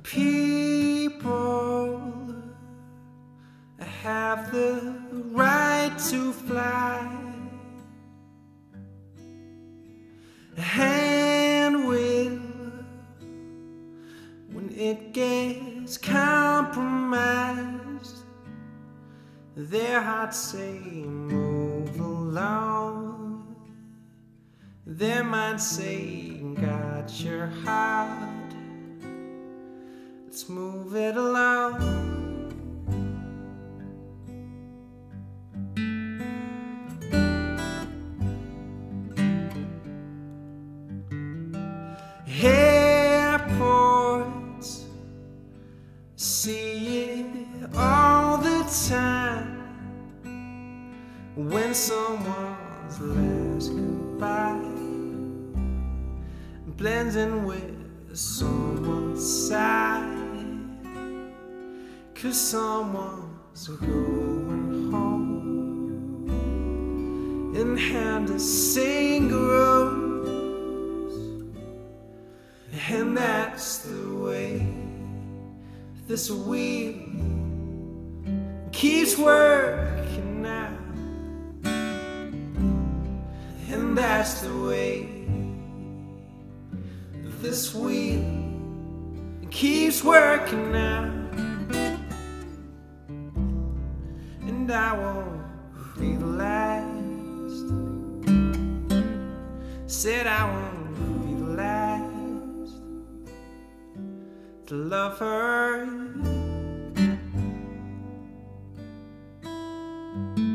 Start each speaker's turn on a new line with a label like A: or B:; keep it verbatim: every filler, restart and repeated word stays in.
A: People have the right to fly, and will, when it gets compromised, their hearts say move along, their minds say got your heart, let's move it along. Airports, see it all the time, when someone's last goodbye blends in with someone's sigh, 'cause someone's going home and hand a singer, and that's the way this wheel keeps working now. And that's the way this wheel keeps working now. And I won't be the last, said I won't be the last to love her.